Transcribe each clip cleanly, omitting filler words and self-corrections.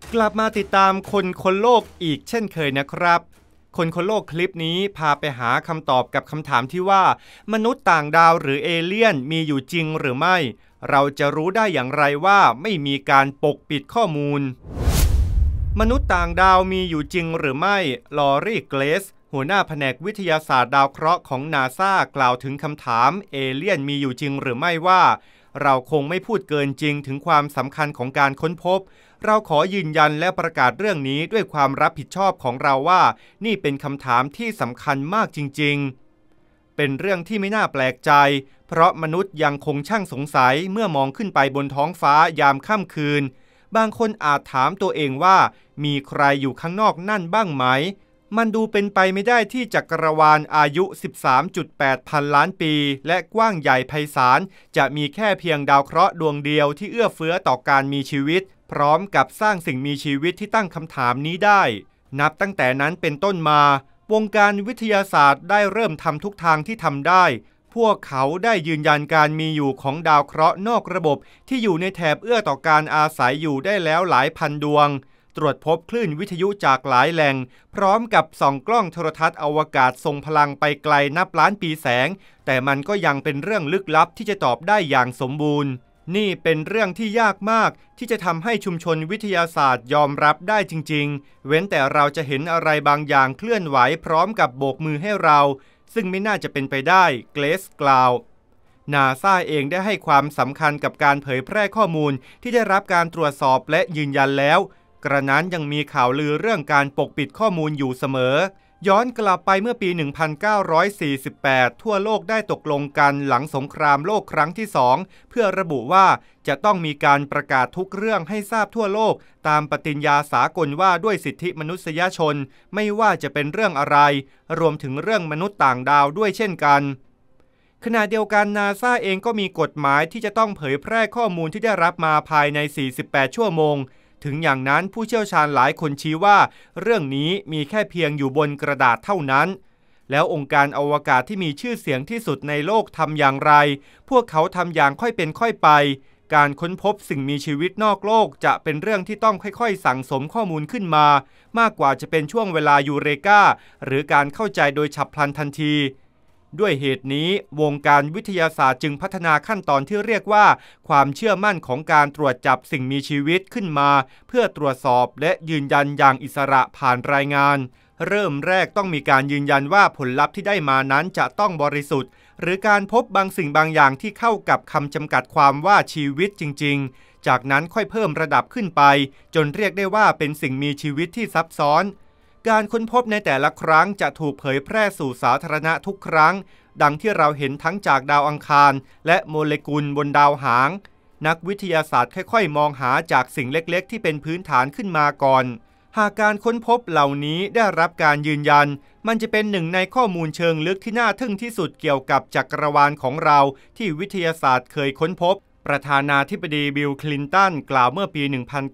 กลับมาติดตามคนโลกอีกเช่นเคยนะครับคนโลกคลิปนี้พาไปหาคำตอบกับคำถามที่ว่ามนุษย์ต่างดาวหรือเอเลี่ยนมีอยู่จริงหรือไม่เราจะรู้ได้อย่างไรว่าไม่มีการปกปิดข้อมูลมนุษย์ต่างดาวมีอยู่จริงหรือไม่ลอรี่เกรสหัวหน้าแผนกวิทยาศาสตร์ดาวเคราะห์ของ NASA กล่าวถึงคำถามเอเลี่ยนมีอยู่จริงหรือไม่ว่าเราคงไม่พูดเกินจริงถึงความสำคัญของการค้นพบเราขอยืนยันและประกาศเรื่องนี้ด้วยความรับผิดชอบของเราว่านี่เป็นคำถามที่สำคัญมากจริงๆเป็นเรื่องที่ไม่น่าแปลกใจเพราะมนุษย์ยังคงช่างสงสัยเมื่อมองขึ้นไปบนท้องฟ้ายามค่ำคืนบางคนอาจถามตัวเองว่ามีใครอยู่ข้างนอกนั่นบ้างไหมมันดูเป็นไปไม่ได้ที่จักรวาลอายุ 13.8 พันล้านปีและกว้างใหญ่ไพศาลจะมีแค่เพียงดาวเคราะห์ดวงเดียวที่เอื้อเฟื้อต่อการมีชีวิตพร้อมกับสร้างสิ่งมีชีวิตที่ตั้งคำถามนี้ได้นับตั้งแต่นั้นเป็นต้นมาวงการวิทยาศาสตร์ได้เริ่มทำทุกทางที่ทำได้พวกเขาได้ยืนยันการมีอยู่ของดาวเคราะห์นอกระบบที่อยู่ในแถบเอื้อต่อการอาศัยอยู่ได้แล้วหลายพันดวงตรวจพบคลื่นวิทยุจากหลายแหล่งพร้อมกับส่องกล้องโทรทัศน์อวกาศทรงพลังไปไกลนับล้านปีแสงแต่มันก็ยังเป็นเรื่องลึกลับที่จะตอบได้อย่างสมบูรณ์นี่เป็นเรื่องที่ยากมากที่จะทำให้ชุมชนวิทยาศาสตร์ยอมรับได้จริงๆเว้นแต่เราจะเห็นอะไรบางอย่างเคลื่อนไหวพร้อมกับโบกมือให้เราซึ่งไม่น่าจะเป็นไปได้เกรซกล่าวNASA เองได้ให้ความสำคัญกับการเผยแพร่ข้อมูลที่ได้รับการตรวจสอบและยืนยันแล้วกระนั้นยังมีข่าวลือเรื่องการปกปิดข้อมูลอยู่เสมอย้อนกลับไปเมื่อปี 1948 ทั่วโลกได้ตกลงกันหลังสงครามโลกครั้งที่2เพื่อระบุว่าจะต้องมีการประกาศทุกเรื่องให้ทราบทั่วโลกตามปฏิญญาสากลว่าด้วยสิทธิมนุษยชนไม่ว่าจะเป็นเรื่องอะไรรวมถึงเรื่องมนุษย์ต่างดาวด้วยเช่นกันขณะเดียวกัน NASA เองก็มีกฎหมายที่จะต้องเผยแพร่ข้อมูลที่ได้รับมาภายใน48 ชั่วโมงถึงอย่างนั้นผู้เชี่ยวชาญหลายคนชี้ว่าเรื่องนี้มีแค่เพียงอยู่บนกระดาษเท่านั้นแล้วองค์การอวกาศที่มีชื่อเสียงที่สุดในโลกทำอย่างไรพวกเขาทำอย่างค่อยเป็นค่อยไปการค้นพบสิ่งมีชีวิตนอกโลกจะเป็นเรื่องที่ต้องค่อยๆสั่งสมข้อมูลขึ้นมามากกว่าจะเป็นช่วงเวลายูเรกาหรือการเข้าใจโดยฉับพลันทันทีด้วยเหตุนี้วงการวิทยาศาสตร์จึงพัฒนาขั้นตอนที่เรียกว่าความเชื่อมั่นของการตรวจจับสิ่งมีชีวิตขึ้นมาเพื่อตรวจสอบและยืนยันอย่างอิสระผ่านรายงานเริ่มแรกต้องมีการยืนยันว่าผลลัพธ์ที่ได้มานั้นจะต้องบริสุทธิ์หรือการพบบางสิ่งบางอย่างที่เข้ากับคำจำกัดความว่าชีวิตจริงๆจากนั้นค่อยเพิ่มระดับขึ้นไปจนเรียกได้ว่าเป็นสิ่งมีชีวิตที่ซับซ้อนการค้นพบในแต่ละครั้งจะถูกเผยแพร่สู่สาธารณะทุกครั้งดังที่เราเห็นทั้งจากดาวอังคารและโมเลกุลบนดาวหางนักวิทยาศาสตร์ค่อยๆมองหาจากสิ่งเล็กๆที่เป็นพื้นฐานขึ้นมาก่อนหากการค้นพบเหล่านี้ได้รับการยืนยันมันจะเป็นหนึ่งในข้อมูลเชิงลึกที่น่าทึ่งที่สุดเกี่ยวกับจักรวาลของเราที่วิทยาศาสตร์เคยค้นพบประธานาธิบดีบิล คลินตันกล่าวเมื่อปี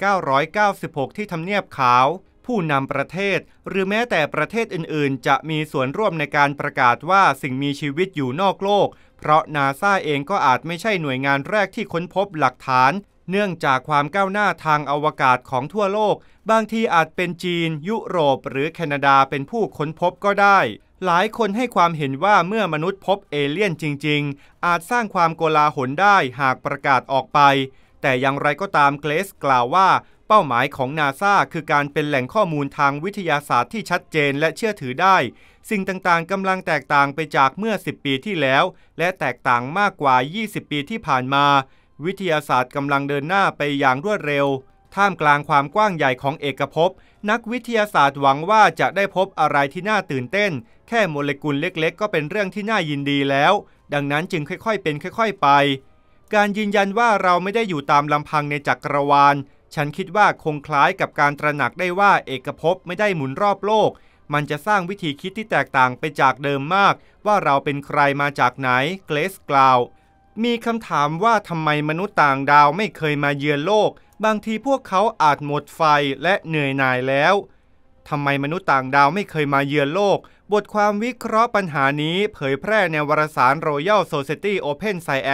1996 ที่ทำเนียบขาวผู้นำประเทศหรือแม้แต่ประเทศอื่นๆจะมีส่วนร่วมในการประกาศว่าสิ่งมีชีวิตอยู่นอกโลกเพราะ NASA เองก็อาจไม่ใช่หน่วยงานแรกที่ค้นพบหลักฐานเนื่องจากความก้าวหน้าทางอวกาศของทั่วโลกบางทีอาจเป็นจีนยุโรปหรือแคนาดาเป็นผู้ค้นพบก็ได้หลายคนให้ความเห็นว่าเมื่อมนุษย์พบเอเลี่ยนจริงๆอาจสร้างความโกลาหลได้หากประกาศออกไปแต่อย่างไรก็ตามเกรซกล่าวว่าเป้าหมายของ NASA คือการเป็นแหล่งข้อมูลทางวิทยาศาสตร์ที่ชัดเจนและเชื่อถือได้สิ่งต่างๆกำลังแตกต่างไปจากเมื่อ10 ปีที่แล้วและแตกต่างมากกว่า20 ปีที่ผ่านมาวิทยาศาสตร์กำลังเดินหน้าไปอย่างรวดเร็วท่ามกลางความกว้างใหญ่ของเอกภพนักวิทยาศาสตร์หวังว่าจะได้พบอะไรที่น่าตื่นเต้นแค่โมเลกุลเล็กๆก็เป็นเรื่องที่น่ายินดีแล้วดังนั้นจึงค่อยๆเป็นค่อยๆไปการยืนยันว่าเราไม่ได้อยู่ตามลำพังในจักรวาลฉันคิดว่าคงคล้ายกับการตระหนักได้ว่าเอกภพไม่ได้หมุนรอบโลกมันจะสร้างวิธีคิดที่แตกต่างไปจากเดิมมากว่าเราเป็นใครมาจากไหนเกรซกล่าวมีคำถามว่าทำไมมนุษย์ต่างดาวไม่เคยมาเยือนโลกบางทีพวกเขาอาจหมดไฟและเหนื่อยหน่ายแล้วทำไมมนุษย์ต่างดาวไม่เคยมาเยือนโลกบทความวิเคราะห์ปัญหานี้เผยแพร่ในวารสาร Royal Society Open Science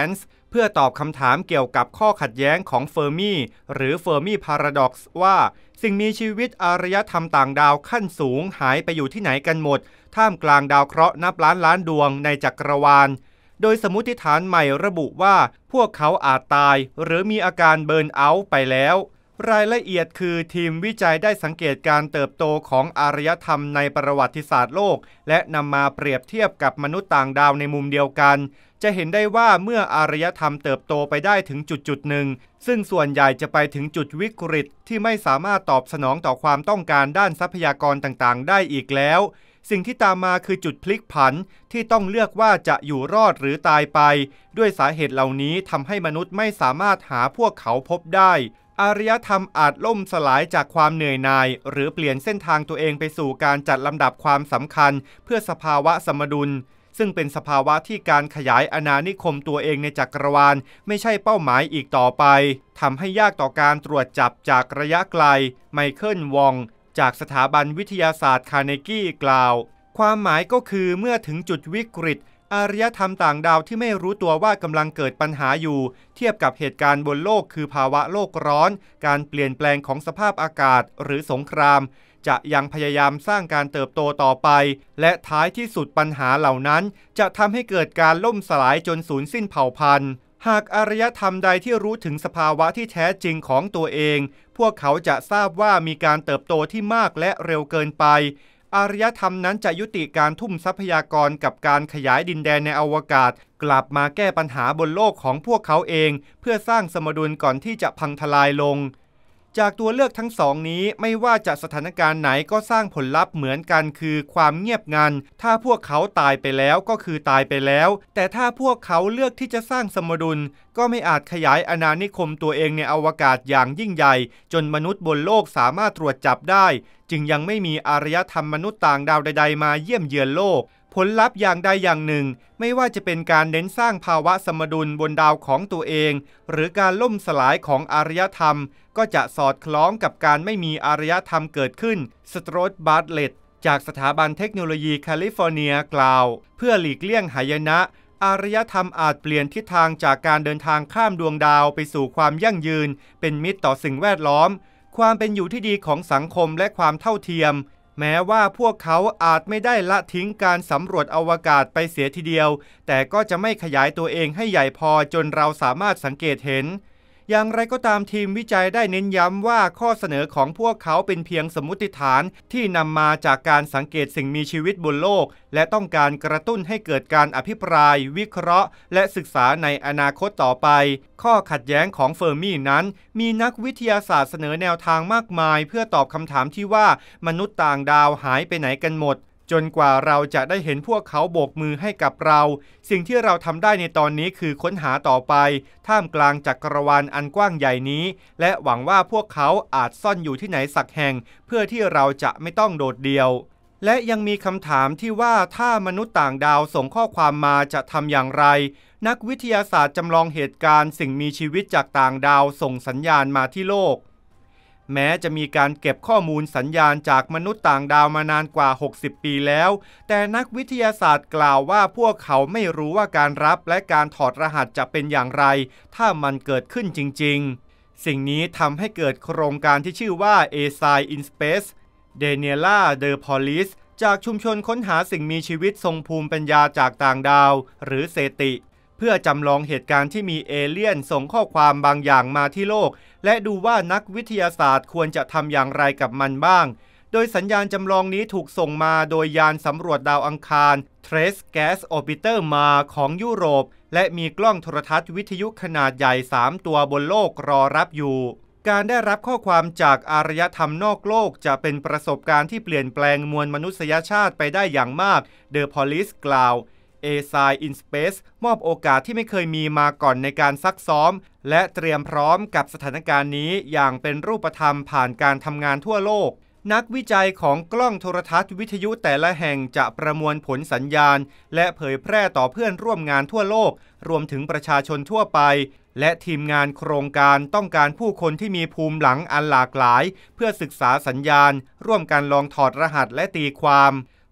เพื่อตอบคำถามเกี่ยวกับข้อขัดแย้งของเฟอร์มีหรือเฟอร์มีพาราดอกซ์ว่าสิ่งมีชีวิตอารยธรรมต่างดาวขั้นสูงหายไปอยู่ที่ไหนกันหมดท่ามกลางดาวเคราะห์นับล้านล้านดวงในจักรวาลโดยสมมุติฐานใหม่ระบุว่าพวกเขาอาจตายหรือมีอาการเบิร์นเอาท์ไปแล้วรายละเอียดคือทีมวิจัยได้สังเกตการเติบโตของอารยธรรมในประวัติศาสตร์โลกและนำมาเปรียบเทียบกับมนุษย์ต่างดาวในมุมเดียวกันจะเห็นได้ว่าเมื่ออารยธรรมเติบโตไปได้ถึงจุดหนึ่งซึ่งส่วนใหญ่จะไปถึงจุดวิกฤตที่ไม่สามารถตอบสนองต่อความต้องการด้านทรัพยากรต่างๆได้อีกแล้วสิ่งที่ตามมาคือจุดพลิกผันที่ต้องเลือกว่าจะอยู่รอดหรือตายไปด้วยสาเหตุเหล่านี้ทำให้มนุษย์ไม่สามารถหาพวกเขาพบได้อารยธรรมอาจล่มสลายจากความเหนื่อยหน่ายหรือเปลี่ยนเส้นทางตัวเองไปสู่การจัดลำดับความสำคัญเพื่อสภาวะสมดุลซึ่งเป็นสภาวะที่การขยายอาณานิคมตัวเองในจักรวาลไม่ใช่เป้าหมายอีกต่อไปทำให้ยากต่อการตรวจจับจากระยะไกลไมเคิลวองจากสถาบันวิทยาศาสตร์คาร์เนกี้กล่าวความหมายก็คือเมื่อถึงจุดวิกฤตอารยธรรมต่างดาวที่ไม่รู้ตัวว่ากำลังเกิดปัญหาอยู่เทียบกับเหตุการณ์บนโลกคือภาวะโลกร้อนการเปลี่ยนแปลงของสภาพอากาศหรือสงครามจะยังพยายามสร้างการเติบโตต่อไปและท้ายที่สุดปัญหาเหล่านั้นจะทำให้เกิดการล่มสลายจนสูญสิ้นเผ่าพันธุ์หากอารยธรรมใดที่รู้ถึงสภาวะที่แท้จริงของตัวเองพวกเขาจะทราบว่ามีการเติบโตที่มากและเร็วเกินไปอารยธรรมนั้นจะยุติการทุ่มทรัพยากรกับการขยายดินแดนในอวกาศกลับมาแก้ปัญหาบนโลกของพวกเขาเองเพื่อสร้างสมดุลก่อนที่จะพังทลายลงจากตัวเลือกทั้งสองนี้ไม่ว่าจะสถานการณ์ไหนก็สร้างผลลัพธ์เหมือนกันคือความเงียบงันถ้าพวกเขาตายไปแล้วก็คือตายไปแล้วแต่ถ้าพวกเขาเลือกที่จะสร้างสมดุลก็ไม่อาจขยายอาณานิคมตัวเองในอวกาศอย่างยิ่งใหญ่จนมนุษย์บนโลกสามารถตรวจจับได้จึงยังไม่มีอารยธรรมมนุษย์ต่างดาวใดๆมาเยี่ยมเยือนโลกผลลัพธ์อย่างใดอย่างหนึ่งไม่ว่าจะเป็นการเน้นสร้างภาวะสมดุลบนดาวของตัวเองหรือการล่มสลายของอารยธรรมก็จะสอดคล้องกับการไม่มีอารยธรรมเกิดขึ้นสโตรทบาร์ตเลตจากสถาบันเทคโนโลยีแคลิฟอร์เนียกล่าวเพื่อหลีกเลี่ยงหายนะอารยธรรมอาจเปลี่ยนทิศทางจากการเดินทางข้ามดวงดาวไปสู่ความยั่งยืนเป็นมิตรต่อสิ่งแวดล้อมความเป็นอยู่ที่ดีของสังคมและความเท่าเทียมแม้ว่าพวกเขาอาจไม่ได้ละทิ้งการสำรวจอวกาศไปเสียทีเดียวแต่ก็จะไม่ขยายตัวเองให้ใหญ่พอจนเราสามารถสังเกตเห็นอย่างไรก็ตามทีมวิจัยได้เน้นย้ำว่าข้อเสนอของพวกเขาเป็นเพียงสมมุติฐานที่นำมาจากการสังเกตสิ่งมีชีวิตบนโลกและต้องการกระตุ้นให้เกิดการอภิปรายวิเคราะห์และศึกษาในอนาคตต่อไปข้อขัดแย้งของเฟอร์มีนั้นมีนักวิทยาศาสตร์เสนอแนวทางมากมายเพื่อตอบคำถามที่ว่ามนุษย์ต่างดาวหายไปไหนกันหมดจนกว่าเราจะได้เห็นพวกเขาโบกมือให้กับเราสิ่งที่เราทำได้ในตอนนี้คือค้นหาต่อไปท่ามกลางจักรวาลอันกว้างใหญ่นี้และหวังว่าพวกเขาอาจซ่อนอยู่ที่ไหนสักแห่งเพื่อที่เราจะไม่ต้องโดดเดี่ยวและยังมีคำถามที่ว่าถ้ามนุษย์ต่างดาวส่งข้อความมาจะทำอย่างไรนักวิทยาศาสตร์จำลองเหตุการณ์สิ่งมีชีวิตจากต่างดาวส่งสัญญาณมาที่โลกแม้จะมีการเก็บข้อมูลสัญญาณจากมนุษย์ต่างดาวมานานกว่า60ปีแล้วแต่นักวิทยาศาสตร์กล่าวว่าพวกเขาไม่รู้ว่าการรับและการถอดรหัสจะเป็นอย่างไรถ้ามันเกิดขึ้นจริงๆสิ่งนี้ทำให้เกิดโครงการที่ชื่อว่า ASI in Space Daniela De Paulis จากชุมชนค้นหาสิ่งมีชีวิตทรงภูมิปัญญาจากต่างดาวหรือเซติเพื่อจำลองเหตุการณ์ที่มีเอเลี่ยนส่งข้อความบางอย่างมาที่โลกและดูว่านักวิทยาศาสตร์ควรจะทำอย่างไรกับมันบ้างโดยสัญญาณจำลองนี้ถูกส่งมาโดยยานสำรวจดาวอังคาร Trace Gas Orbiter มาของยุโรปและมีกล้องโทรทัศน์วิทยุขนาดใหญ่3ตัวบนโลกรอรับอยู่การได้รับข้อความจากอารยธรรมนอกโลกจะเป็นประสบการณ์ที่เปลี่ยนแปลงมวลมนุษยชาติไปได้อย่างมากเดอ Paulis กล่าวASI in Space มอบโอกาสที่ไม่เคยมีมาก่อนในการซักซ้อมและเตรียมพร้อมกับสถานการณ์นี้อย่างเป็นรูปธรรมผ่านการทำงานทั่วโลกนักวิจัยของกล้องโทรทัศน์วิทยุแต่ละแห่งจะประมวลผลสัญญาณและเผยแพร่ต่อเพื่อนร่วมงานทั่วโลกรวมถึงประชาชนทั่วไปและทีมงานโครงการต้องการผู้คนที่มีภูมิหลังอันหลากหลายเพื่อศึกษาสัญญาณร่วมกันลองถอดรหัสและตีความ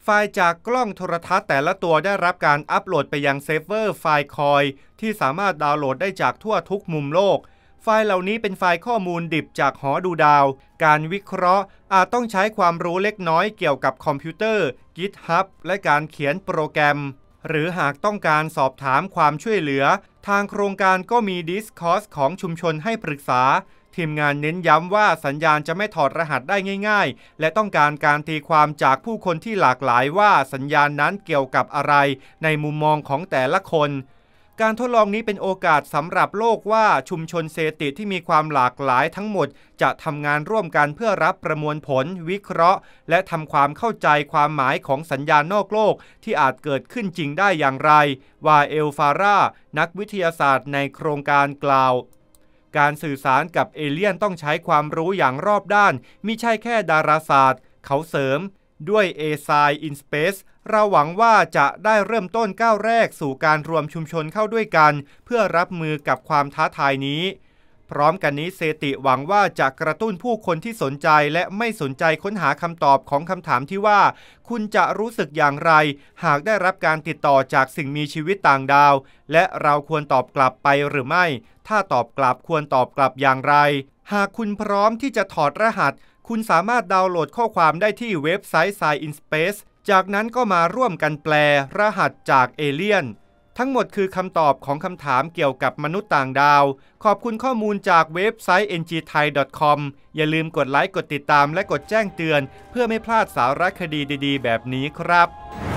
ไฟล์จากกล้องโทรทัศน์แต่ละตัวได้รับการอัปโหลดไปยังเซิร์ฟเวอร์ไฟล์คอยที่สามารถดาวน์โหลดได้จากทั่วทุกมุมโลกไฟล์เหล่านี้เป็นไฟล์ข้อมูลดิบจากหอดูดาวการวิเคราะห์อาจต้องใช้ความรู้เล็กน้อยเกี่ยวกับคอมพิวเตอร์ GitHub และการเขียนโปรแกรมหรือหากต้องการสอบถามความช่วยเหลือทางโครงการก็มี Discord ของชุมชนให้ปรึกษาทีมงานเน้นย้ำว่าสัญญาณจะไม่ถอดรหัสได้ง่ายๆและต้องการการตีความจากผู้คนที่หลากหลายว่าสัญญาณนั้นเกี่ยวกับอะไรในมุมมองของแต่ละคนการทดลองนี้เป็นโอกาสสำหรับโลกว่าชุมชนเซติที่มีความหลากหลายทั้งหมดจะทำงานร่วมกันเพื่อรับประมวลผลวิเคราะห์และทำความเข้าใจความหมายของสัญญาณนอกโลกที่อาจเกิดขึ้นจริงได้อย่างไรวาเอลฟาร่านักวิทยาศาสตร์ในโครงการกล่าวการสื่อสารกับเอเลี่ยนต้องใช้ความรู้อย่างรอบด้านมิใช่แค่ดาราศาสตร์เขาเสริมด้วย A-Science in Space เราหวังว่าจะได้เริ่มต้นก้าวแรกสู่การรวมชุมชนเข้าด้วยกันเพื่อรับมือกับความท้าทายนี้พร้อมกันนี้เซติหวังว่าจะกระตุ้นผู้คนที่สนใจและไม่สนใจค้นหาคำตอบของคำถามที่ว่าคุณจะรู้สึกอย่างไรหากได้รับการติดต่อจากสิ่งมีชีวิตต่างดาวและเราควรตอบกลับไปหรือไม่ถ้าตอบกลับควรตอบกลับอย่างไรหากคุณพร้อมที่จะถอดรหัสคุณสามารถดาวน์โหลดข้อความได้ที่เว็บไซต์ Science in Space จากนั้นก็มาร่วมกันแปลรหัสจากเอเลี่ยนทั้งหมดคือคำตอบของคำถามเกี่ยวกับมนุษย์ต่างดาวขอบคุณข้อมูลจากเว็บไซต์ ngthai.com อย่าลืมกดไลค์กดติดตามและกดแจ้งเตือนเพื่อไม่พลาดสารคดีดีๆแบบนี้ครับ